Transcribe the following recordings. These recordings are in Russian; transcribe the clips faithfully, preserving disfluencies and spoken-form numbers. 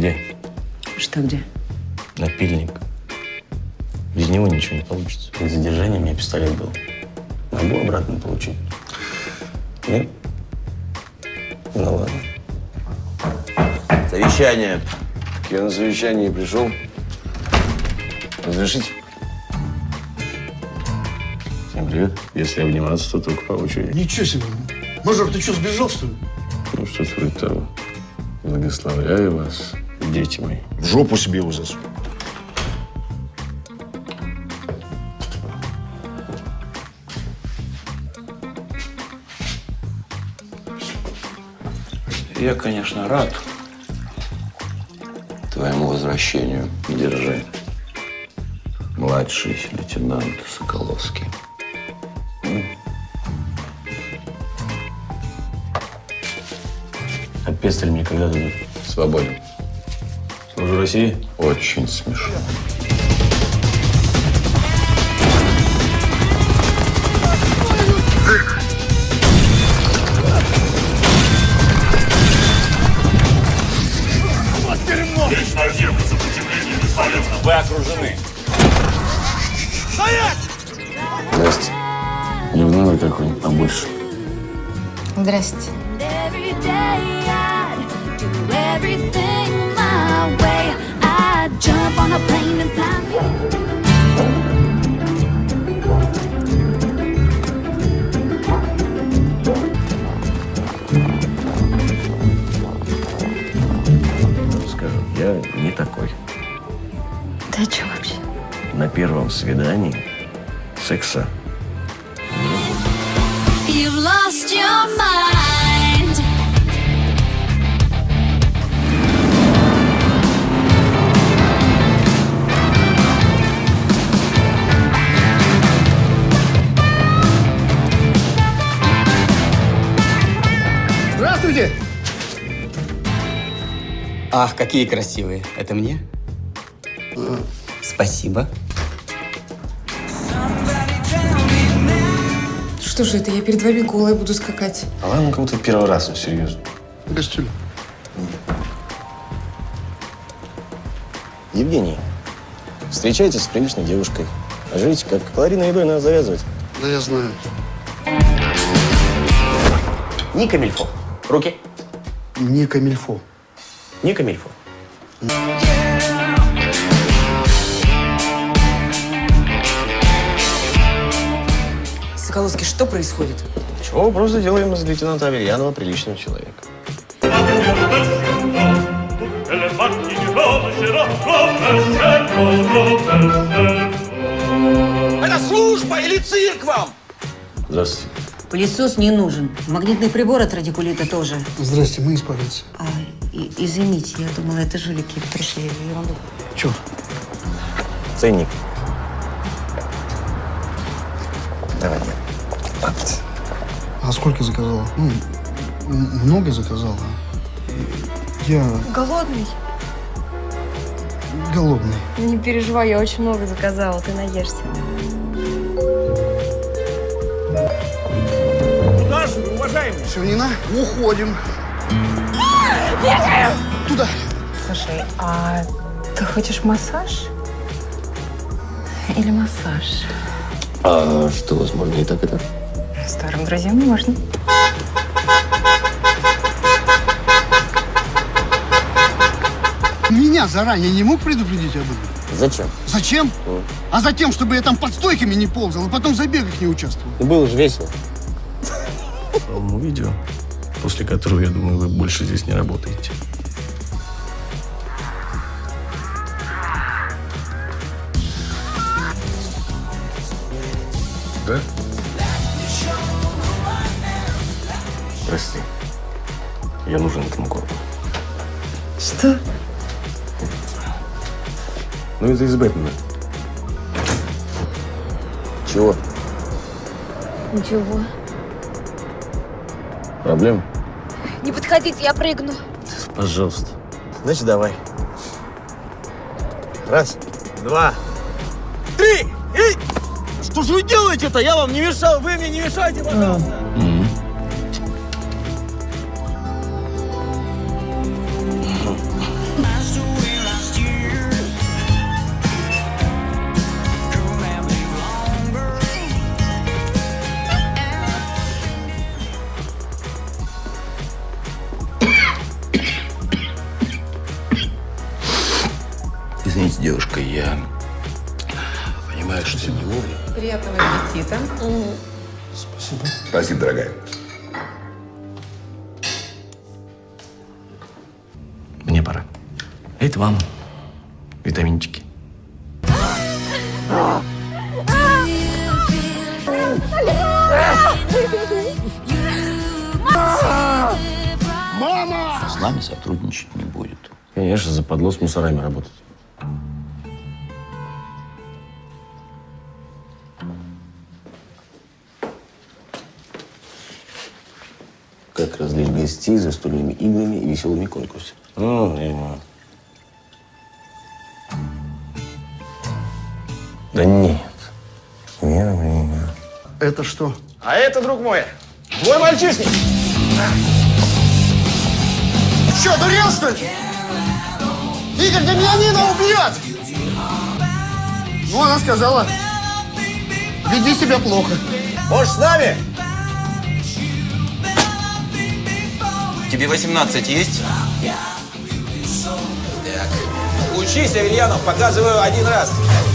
Где? Что где? Напильник. Без него ничего не получится. При задержании у меня пистолет был. Могу обратно получить? Нет? Ну ладно. Совещание. Так я на совещание пришел. Разрешите? Всем привет. Если обниматься, то только по очереди. Ничего себе. Мажор, ты что, сбежал, что ли? Ну, что-то вроде того. Благословляю вас, дети мои. В жопу себе его засунь. Я, конечно, рад твоему возвращению. Держи. Младший лейтенант Соколовский. А пестель мне когда дадут? Свободен. Служу России? Очень смешно. Вы окружены. Здрасте. Дневной какой-нибудь побольше. Здрасте. Скажу, я не такой. Ты о чем вообще? На первом свидании секса. You've lost your mind. Здравствуйте! Ах, какие красивые. Это мне? Спасибо. Что же это, я перед вами голой буду скакать? А ладно, как будто первый раз, ну, серьезно. Костюм. Евгений, встречайтесь с приличной девушкой. А живите как? Калорийной едой надо завязывать. Да я знаю. Не камильфо. Руки. Не камильфо. Не камильфо. Соколовский, что происходит? Чего? Просто делаем из лейтенанта Аверьянова приличного человека. Это служба или цирк вам? Здравствуйте. Пылесос не нужен. Магнитный прибор от радикулита тоже. Здрасте, мы из полиции. А, и, извините, я думала, это жулики пришли. Ерунду. Че? Ценник. Давай, нет. А сколько заказала? Ну, много заказала. Я Голодный? голодный. Не переживай, я очень много заказала, ты наешься. Куда же вы, уважаемый? Шевнина, уходим. Бегаем! Туда. Слушай, а ты хочешь массаж? Или массаж? А что, возможно, и так, и так? Старым друзьям можно. Меня заранее не мог предупредить об этом? Зачем? Зачем? Mm. А затем, чтобы я там под стойками не ползал, и потом в забегах не участвовал. Ну, было же весело. По видео, после которого, я думаю, вы больше здесь не работаете. Да? Прости. Я нужен этому корпусу. Что? Ну, это из Бэтмена. Чего? Ничего. Проблем? Не подходите, я прыгну. Пожалуйста. Значит, давай. Раз, два, три, и... Что же вы делаете-то? Я вам не мешал, вы мне не мешайте, пожалуйста. Mm-hmm. Спасибо. Спасибо, дорогая. Мне пора. Это вам витаминчики. Мама! С нами сотрудничать не будет. Конечно, западло с мусорами работать. Как развлечь гостей застольными играми и веселыми конкурсами? Ну, я не знаю. Да нет. Нет, блин. Это что? А это, друг мой, твой мальчишник. Что, дурел, что ли? Игорь Демьянина убьет! Ну, она сказала, веди себя плохо. Можешь с нами? Тебе восемнадцать есть? Так. Учись, Аверьянов, показываю один раз.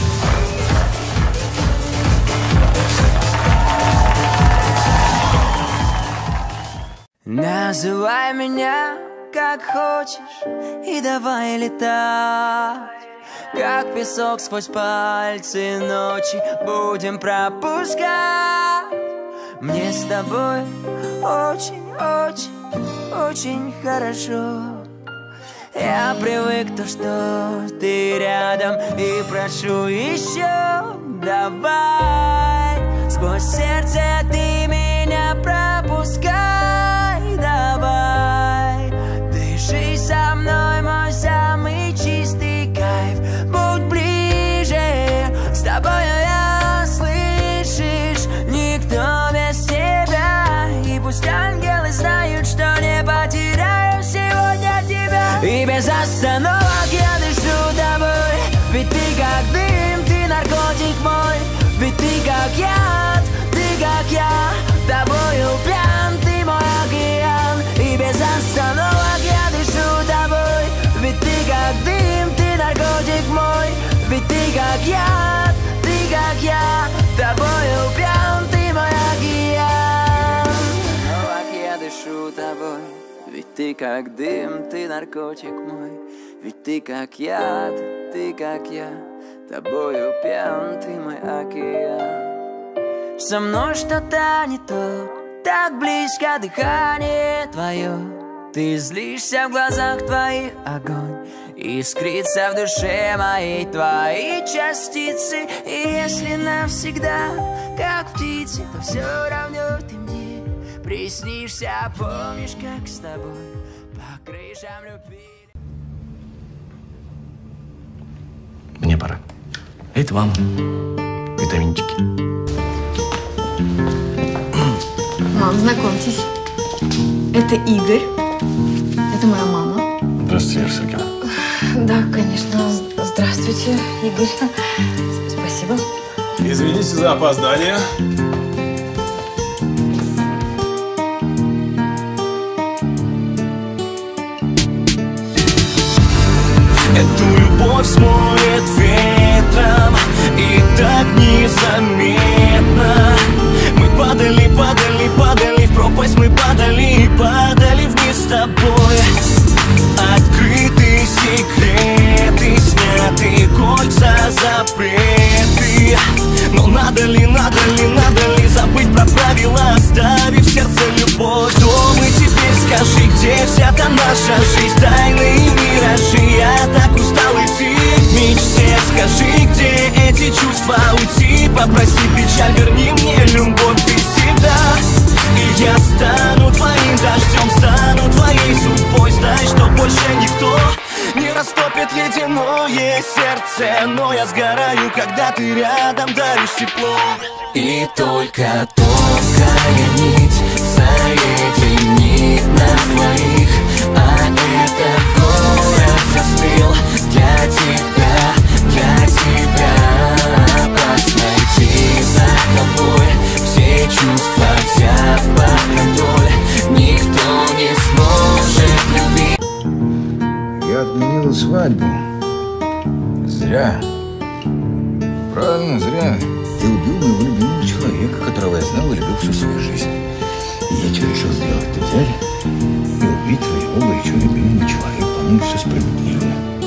Называй меня как хочешь и давай летать, как песок сквозь пальцы ночи будем пропускать. Мне с тобой очень, очень, очень хорошо. Я привык то, что ты рядом, и прошу еще. Давай, сквозь сердце ты меня пропускай. Давай, дыши со мной, мой самый чистый кайф. Будь ближе, с тобою я, слышишь, никто без тебя. И пусть ангелы знают, что не потеряю сегодня тебя. И без остановок я дышу тобой, ведь ты как дым, ты наркотик мой. Ведь ты как яд, ты как я, тобою пьян, ты мой океан. И без остановок я дышу тобой, ведь ты как дым, ты наркотик мой. Ведь ты как яд, ты как я, тобою пьян, ты мой океан. Остановок я дышу тобой, ведь ты как дым, ты наркотик мой. Ведь ты как яд, ты как я, тобою пьян, ты мой океан. Со мной что-то не то, так близко дыхание твое. Ты злишься в глазах твоих огонь, искрится в душе моей твои частицы. И если навсегда, как птицы, то все равно ты мне приснишься. Помнишь, как с тобой по крышам любви. Мне пора. Это вам витаминчики. Мам, знакомьтесь. Это Игорь. Это моя мама. Здравствуйте, Вера Сергеевна. Да, конечно. Здравствуйте, Игорь. Спасибо. Извините за опоздание. Эту любовь смоет ветром, и так незаметно. Мы падали, падали, падали в пропасть. Мы падали и падали вниз с тобой. Открыты секреты, сняты кольца, запреты. Но надо ли, надо ли, надо ли забыть про правила, оставив в сердце любовь? Кто мы теперь, скажи, где вся та наша жизнь? Тайны и миражи, я так устал идти в мечте. Скажи, где эти чувства уйти? Попроси печаль, верни мне любовь, ты всегда. И я стану твоим дождем, стану твоей судьбой. Знай, что больше никто не растопит ледяное сердце. Но я сгораю, когда ты рядом даришь тепло. И только тонкая нить соединит нас двоих. А этот город застыл для тебя, для тебя. Посмотри за тобой, все чувства взяв под контроль. Никто не сможет любить. Я отменила свадьбу. Зря. Правильно, зря. Ты убил моего любимого человека, которого я знал и любил всю свою жизнь. И я тебе решил сделать это взять и убить твоего горячо любимого человека. По-моему, все справедливо.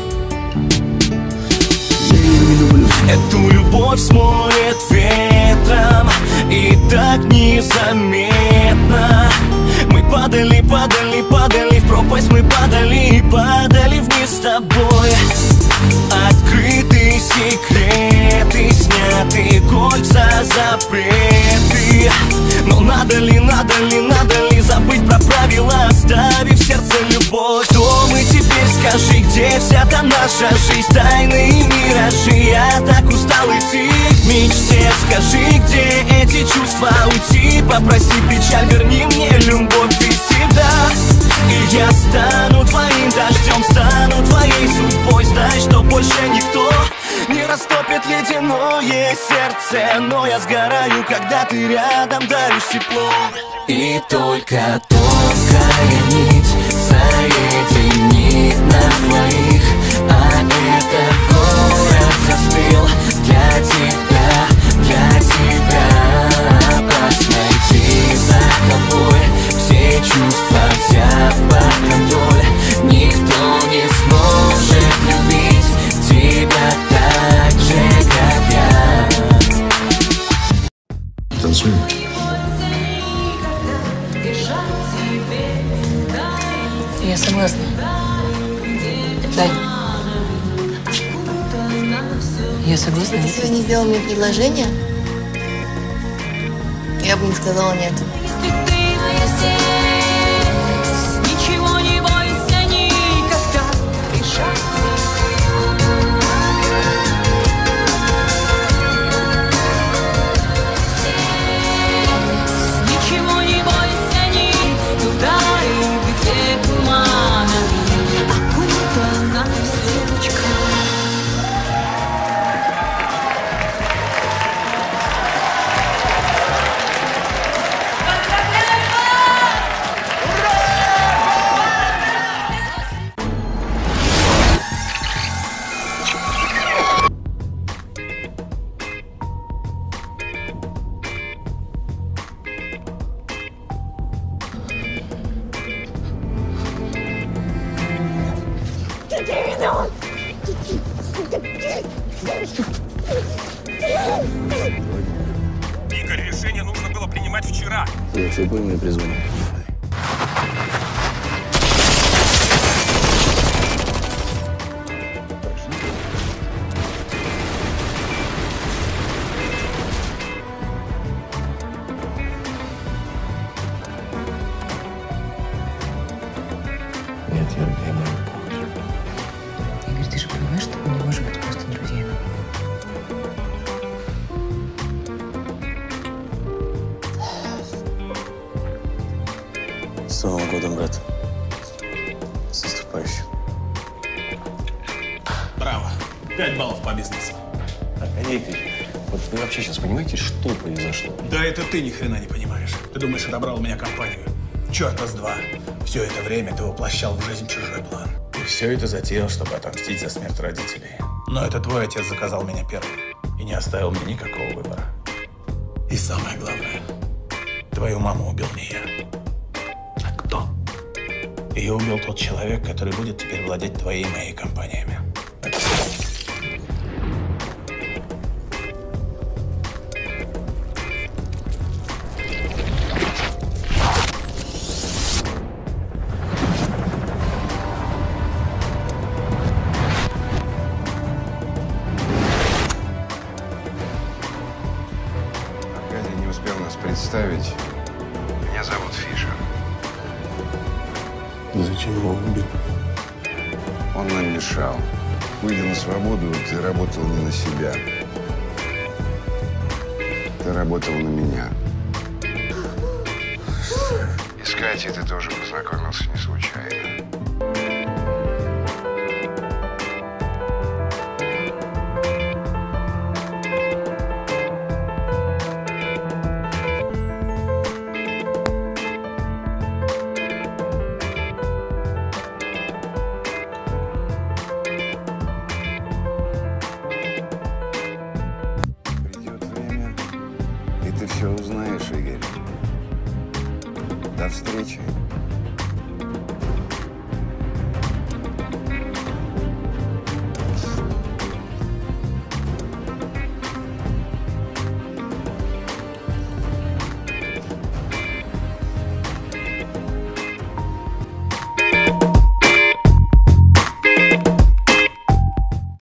Я ее не люблю. Эту любовь смоет ветром, и так незаметно. Мы падали, падали, падали в пропасть. Мы падали, падали вниз с тобой. Открытые секреты, снятые кольца, запреты. Но надо ли, надо ли, надо ли забыть про правила, оставив в сердце любовь? Кто мы теперь, скажи, где вся та наша жизнь? Тайны и миражи, я так устал идти к мечте. Скажи, где эти чувства уйти? Попроси печаль, верни мне любовь и себя. И я стану твоим дождем, стану твоей судьбой. Знай, что больше никто не растопит ледяное сердце. Но я сгораю, когда ты рядом даришь тепло. И только тонкая нить соединит нас двоих. А этот город застыл для тебя, для тебя. Посмотри за тобой, все чувства взяв под контроль. Никто не сможет любить тебя так же, как я. Танцуем. Я согласна. Дай. Я согласна. Если бы не сделал мне предложение, я бы не сказала нет. Ничего не бойся никогда решать. Ничего не бойся никуда, и где туманами окутана веточка. Игорь, решение нужно было принимать вчера. Я все понял и призвоню. Нет, я понимаю. Игорь, ты же понимаешь, что мы не можем быть просто друзьями? С Новым годом, брат. С наступающим. Браво. Пять баллов по бизнесу. Аркадий Игоревич, вот вы вообще сейчас понимаете, что произошло? Да это ты ни хрена не понимаешь. Ты думаешь, отобрал у меня компанию? Черта с два. Все это время ты воплощал в жизнь чужой план. И все это затеял, чтобы отомстить за смерть родителей. Но это твой отец заказал меня первым и не оставил мне никакого выбора. И самое главное, твою маму убил не я. А кто? Ее убил тот человек, который будет теперь владеть твоей и моей компаниями. Это Аркадий не успел нас представить. Меня зовут Фишер. Зачем его убил? Он нам мешал. Выйдя на свободу, ты работал не на себя. Ты работал на меня. И с Катей ты тоже познакомился не случайно. Придет время, Еще узнаешь, Игорь. До встречи.